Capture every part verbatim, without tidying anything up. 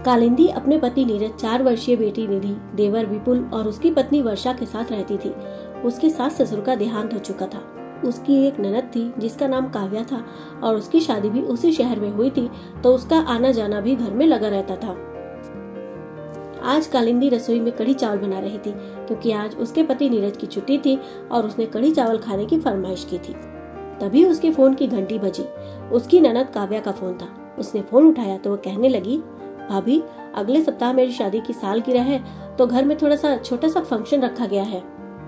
कालिंदी अपने पति नीरज, चार वर्षीय बेटी निधि, देवर विपुल और उसकी पत्नी वर्षा के साथ रहती थी। उसके सास ससुर का देहांत हो चुका था। उसकी एक ननद थी जिसका नाम काव्या था और उसकी शादी भी उसी शहर में हुई थी, तो उसका आना जाना भी घर में लगा रहता था। आज कालिंदी रसोई में कढ़ी चावल बना रही थी क्योंकि आज उसके पति नीरज की छुट्टी थी और उसने कढ़ी चावल खाने की फरमाइश की थी। तभी उसके फोन की घंटी बजी। उसकी ननद काव्या का फोन था। उसने फोन उठाया तो वो कहने लगी, भाभी, अगले सप्ताह मेरी शादी की सालगिरह है, तो घर में थोड़ा सा छोटा सा फंक्शन रखा गया है,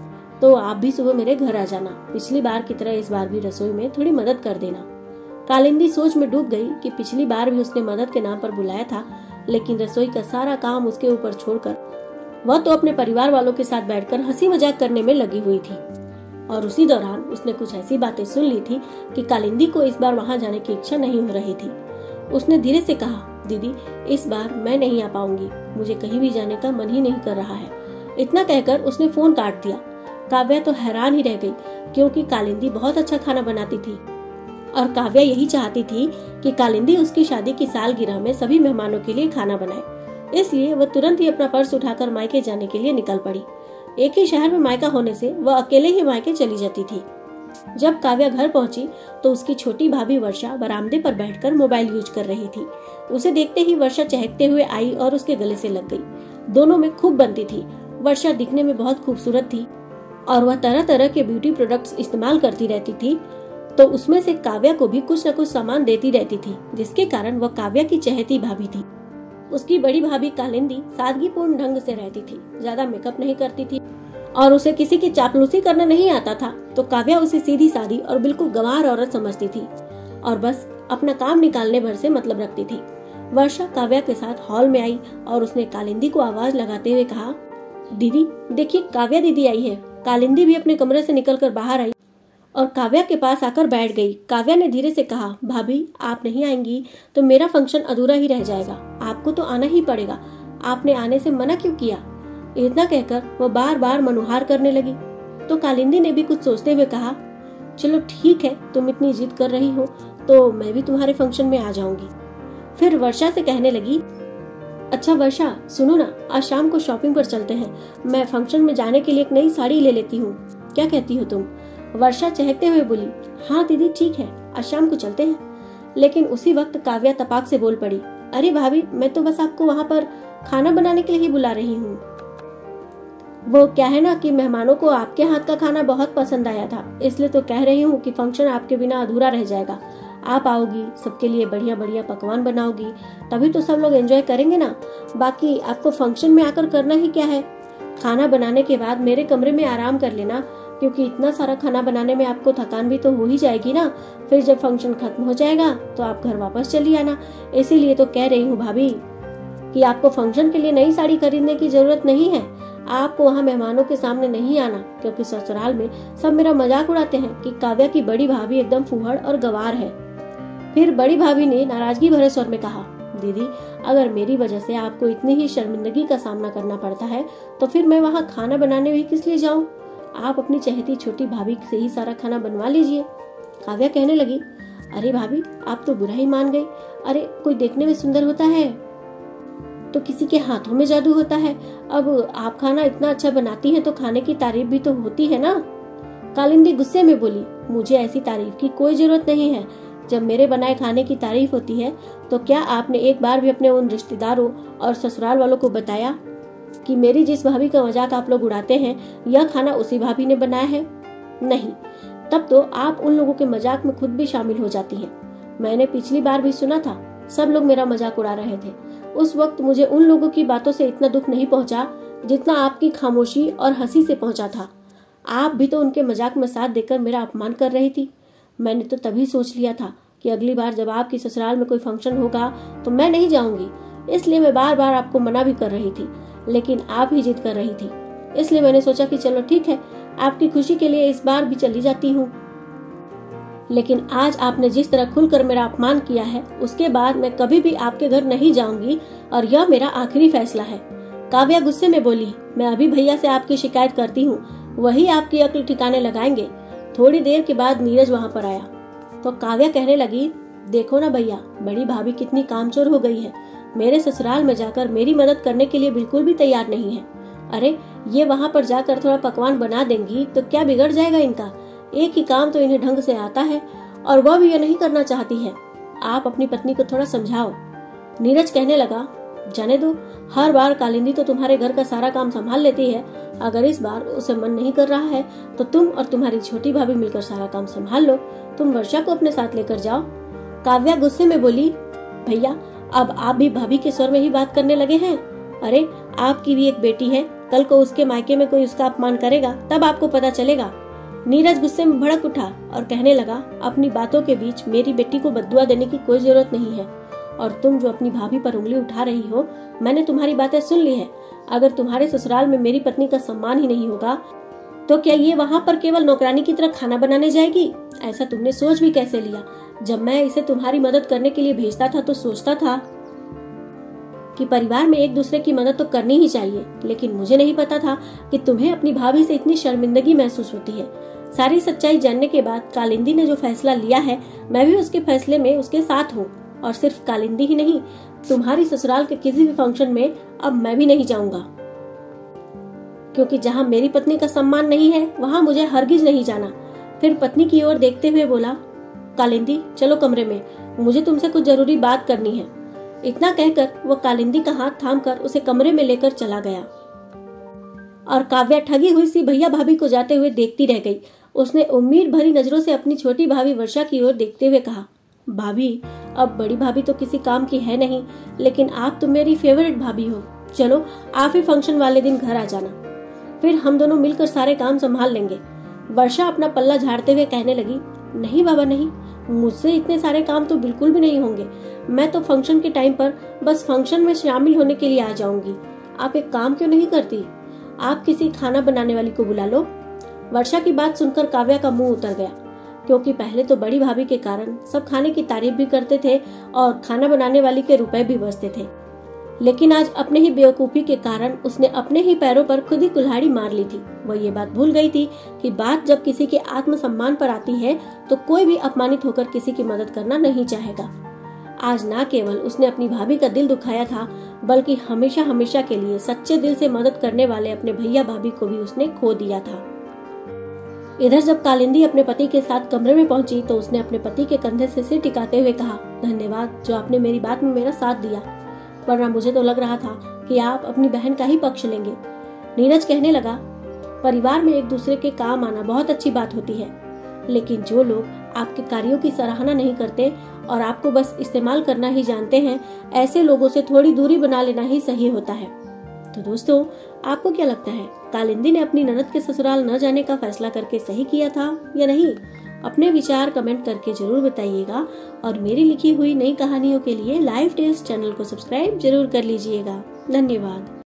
तो आप भी सुबह मेरे घर आ जाना। पिछली बार की तरह इस बार भी रसोई में थोड़ी मदद कर देना। कालिंदी सोच में डूब गई कि पिछली बार भी उसने मदद के नाम पर बुलाया था, लेकिन रसोई का सारा काम उसके ऊपर छोड़कर वह तो अपने परिवार वालों के साथ बैठकर हंसी मजाक करने में लगी हुई थी। और उसी दौरान उसने कुछ ऐसी बातें सुन ली थी कि कालिंदी को इस बार वहां जाने की इच्छा नहीं हो रही थी। उसने धीरे से कहा, दीदी, इस बार मैं नहीं आ पाऊंगी, मुझे कहीं भी जाने का मन ही नहीं कर रहा है। इतना कहकर उसने फोन काट दिया। काव्या तो हैरान ही रह गई क्योंकि कालिंदी बहुत अच्छा खाना बनाती थी और काव्या यही चाहती थी कि कालिंदी उसकी शादी की सालगिरह में सभी मेहमानों के लिए खाना बनाए। इसलिए वह तुरंत ही अपना पर्स उठाकर मायके जाने के लिए निकल पड़ी। एक ही शहर में मायका होने से वह अकेले ही मायके चली जाती थी। जब काव्या घर पहुंची तो उसकी छोटी भाभी वर्षा बरामदे पर बैठकर मोबाइल यूज कर रही थी। उसे देखते ही वर्षा चहकते हुए आई और उसके गले से लग गई। दोनों में खूब बनती थी। वर्षा दिखने में बहुत खूबसूरत थी और वह तरह तरह के ब्यूटी प्रोडक्ट्स इस्तेमाल करती रहती थी, तो उसमें से काव्या को भी कुछ न कुछ सामान देती रहती थी, जिसके कारण वह काव्या की चहेती भाभी थी। उसकी बड़ी भाभी कालिंदी सादगीपूर्ण ढंग से रहती थी, ज्यादा मेकअप नहीं करती थी और उसे किसी की चापलूसी करना नहीं आता था, तो काव्या उसे सीधी सादी और बिल्कुल गंवार औरत समझती थी और बस अपना काम निकालने भर से मतलब रखती थी। वर्षा काव्या के साथ हॉल में आई और उसने कालिंदी को आवाज लगाते हुए कहा, दीदी देखिए, काव्या दीदी आई है। कालिंदी भी अपने कमरे से निकलकर बाहर आई और काव्या के पास आकर बैठ गई। काव्या ने धीरे से कहा, भाभी, आप नहीं आएंगी तो मेरा फंक्शन अधूरा ही रह जाएगा, आपको तो आना ही पड़ेगा, आपने आने से मना क्यों किया? इतना कहकर वो बार बार मनुहार करने लगी। तो कालिंदी ने भी कुछ सोचते हुए कहा, चलो ठीक है, तुम इतनी जिद कर रही हो तो मैं भी तुम्हारे फंक्शन में आ जाऊंगी। फिर वर्षा से कहने लगी, अच्छा वर्षा, सुनो ना, आज शाम को शॉपिंग पर चलते हैं, मैं फंक्शन में जाने के लिए एक नई साड़ी ले लेती हूँ, क्या कहती हो तुम? वर्षा चहकते हुए बोली, हाँ दीदी ठीक है, आज शाम को चलते हैं। लेकिन उसी वक्त काव्या तपाक से बोल पड़ी, अरे भाभी, मैं तो बस आपको वहाँ पर खाना बनाने के लिए ही बुला रही हूँ। वो क्या है ना कि मेहमानों को आपके हाथ का खाना बहुत पसंद आया था, इसलिए तो कह रही हूँ कि फंक्शन आपके बिना अधूरा रह जाएगा। आप आओगी, सबके लिए बढ़िया बढ़िया पकवान बनाओगी, तभी तो सब लोग एंजॉय करेंगे ना। बाकी आपको फंक्शन में आकर करना ही क्या है, खाना बनाने के बाद मेरे कमरे में आराम कर लेना, क्योंकि इतना सारा खाना बनाने में आपको थकान भी तो हो ही जाएगी ना। फिर जब फंक्शन खत्म हो जाएगा तो आप घर वापस चली आना। इसीलिए तो कह रही हूँ भाभी कि आपको फंक्शन के लिए नई साड़ी खरीदने की जरूरत नहीं है। आपको वहाँ मेहमानों के सामने नहीं आना, क्योंकि ससुराल में सब मेरा मजाक उड़ाते हैं कि काव्या की बड़ी भाभी एकदम फूहड़ और गवार है। फिर बड़ी भाभी ने नाराजगी भरे स्वर में कहा, दीदी, अगर मेरी वजह से आपको इतनी ही शर्मिंदगी का सामना करना पड़ता है तो फिर मैं वहाँ खाना बनाने भी किस लिए जाऊँ? आप अपनी चहेती छोटी भाभी से ही सारा खाना बनवा लीजिए। काव्या कहने लगी, अरे भाभी, आप तो बुरा ही मान गई। अरे कोई देखने में सुंदर होता है तो किसी के हाथों में जादू होता है। अब आप खाना इतना अच्छा बनाती हैं तो खाने की तारीफ भी तो होती है ना। कालिंदी गुस्से में बोली, मुझे ऐसी तारीफ की कोई जरूरत नहीं है। जब मेरे बनाए खाने की तारीफ होती है तो क्या आपने एक बार भी अपने उन रिश्तेदारों और ससुराल वालों को बताया कि मेरी जिस भाभी का मजाक आप लोग उड़ाते हैं, यह खाना उसी भाभी ने बनाया है? नहीं, तब तो आप उन लोगों के मजाक में खुद भी शामिल हो जाती हैं। मैंने पिछली बार भी सुना था, सब लोग मेरा मजाक उड़ा रहे थे। उस वक्त मुझे उन लोगों की बातों से इतना दुख नहीं पहुंचा जितना आपकी खामोशी और हंसी से पहुंचा था। आप भी तो उनके मजाक में साथ देकर मेरा अपमान कर रही थी। मैंने तो तभी सोच लिया था कि अगली बार जब आपकी ससुराल में कोई फंक्शन होगा तो मैं नहीं जाऊंगी, इसलिए मैं बार बार आपको मना भी कर रही थी, लेकिन आप ही जिद कर रही थी। इसलिए मैंने सोचा कि चलो ठीक है, आपकी खुशी के लिए इस बार भी चली जाती हूँ। लेकिन आज आपने जिस तरह खुलकर मेरा अपमान किया है, उसके बाद मैं कभी भी आपके घर नहीं जाऊंगी और यह मेरा आखिरी फैसला है। काव्या गुस्से में बोली, मैं अभी भैया से आपकी शिकायत करती हूँ, वही आपकी अक्ल ठिकाने लगाएंगे। थोड़ी देर के बाद नीरज वहाँ पर आया तो काव्या कहने लगी, देखो ना भैया, बड़ी भाभी कितनी कामचोर हो गई है। मेरे ससुराल में जाकर मेरी मदद करने के लिए बिल्कुल भी तैयार नहीं है। अरे ये वहाँ पर जाकर थोड़ा पकवान बना देंगी तो क्या बिगड़ जाएगा इनका। एक ही काम तो इन्हें ढंग से आता है और वह भी ये नहीं करना चाहती है। आप अपनी पत्नी को थोड़ा समझाओ। नीरज कहने लगा, जाने दो, हर बार कालिंदी तो तुम्हारे घर का सारा काम संभाल लेती है। अगर इस बार उसे मन नहीं कर रहा है तो तुम और तुम्हारी छोटी भाभी मिलकर सारा काम संभाल लो। तुम वर्षा को अपने साथ लेकर जाओ। काव्या गुस्से में बोली, भैया अब आप भी भाभी के स्वर में ही बात करने लगे हैं। अरे आपकी भी एक बेटी है, कल को उसके मायके में कोई उसका अपमान करेगा तब आपको पता चलेगा। नीरज गुस्से में भड़क उठा और कहने लगा, अपनी बातों के बीच मेरी बेटी को बद्दुआ देने की कोई जरूरत नहीं है। और तुम जो अपनी भाभी पर उंगली उठा रही हो, मैंने तुम्हारी बातें सुन ली है। अगर तुम्हारे ससुराल में मेरी पत्नी का सम्मान ही नहीं होगा तो क्या ये वहाँ पर केवल नौकरानी की तरह खाना बनाने जाएगी? ऐसा तुमने सोच भी कैसे लिया? जब मैं इसे तुम्हारी मदद करने के लिए भेजता था तो सोचता था कि परिवार में एक दूसरे की मदद तो करनी ही चाहिए, लेकिन मुझे नहीं पता था कि तुम्हें अपनी भाभी से इतनी शर्मिंदगी महसूस होती है। सारी सच्चाई जानने के बाद कालिंदी ने जो फैसला लिया है, मैं भी उसके फैसले में उसके साथ हूँ। और सिर्फ कालिंदी ही नहीं, तुम्हारी ससुराल के किसी भी फंक्शन में अब मैं भी नहीं जाऊंगा, क्योंकि जहाँ मेरी पत्नी का सम्मान नहीं है वहाँ मुझे हरगिज नहीं जाना। फिर पत्नी की ओर देखते हुए बोला, कालिंदी चलो कमरे में, मुझे तुमसे कुछ जरूरी बात करनी है। इतना कहकर वो कालिंदी का हाथ थामकर उसे कमरे में लेकर चला गया और काव्या ठगी हुई सी भैया भाभी को जाते हुए देखती रह गई। उसने उम्मीद भरी नजरों से अपनी छोटी भाभी वर्षा की ओर देखते हुए कहा, भाभी अब बड़ी भाभी तो किसी काम की है नहीं, लेकिन आप तो मेरी फेवरेट भाभी हो। चलो आप ही फंक्शन वाले दिन घर आ जाना, फिर हम दोनों मिलकर सारे काम संभाल लेंगे। वर्षा अपना पल्ला झाड़ते हुए कहने लगी, नहीं बाबा नहीं, मुझसे इतने सारे काम तो बिल्कुल भी नहीं होंगे। मैं तो फंक्शन के टाइम पर बस फंक्शन में शामिल होने के लिए आ जाऊंगी। आप एक काम क्यों नहीं करती? आप किसी खाना बनाने वाली को बुला लो। वर्षा की बात सुनकर काव्या का मुंह उतर गया, क्योंकि पहले तो बड़ी भाभी के कारण सब खाने की तारीफ भी करते थे और खाना बनाने वाली के रुपए भी बचते थे, लेकिन आज अपने ही बेवकूफी के कारण उसने अपने ही पैरों पर खुद ही कुल्हाड़ी मार ली थी। वह ये बात भूल गई थी कि बात जब किसी के आत्मसम्मान पर आती है तो कोई भी अपमानित होकर किसी की मदद करना नहीं चाहेगा। आज न केवल उसने अपनी भाभी का दिल दुखाया था, बल्कि हमेशा हमेशा के लिए सच्चे दिल से मदद करने वाले अपने भैया भाभी को भी उसने खो दिया था। इधर जब कालिंदी अपने पति के साथ कमरे में पहुंची तो उसने अपने पति के कंधे से सिर टिकाते हुए कहा, धन्यवाद जो आपने मेरी बात में मेरा साथ दिया, वरना मुझे तो लग रहा था कि आप अपनी बहन का ही पक्ष लेंगे। नीरज कहने लगा, परिवार में एक दूसरे के काम आना बहुत अच्छी बात होती है, लेकिन जो लोग आपके कार्यों की सराहना नहीं करते और आपको बस इस्तेमाल करना ही जानते हैं, ऐसे लोगों से थोड़ी दूरी बना लेना ही सही होता है। तो दोस्तों, आपको क्या लगता है, कालिंदी ने अपनी ननद के ससुराल न जाने का फैसला करके सही किया था या नहीं? अपने विचार कमेंट करके जरूर बताइएगा और मेरी लिखी हुई नई कहानियों के लिए लाइव टेल्स चैनल को सब्सक्राइब जरूर कर लीजिएगा। धन्यवाद।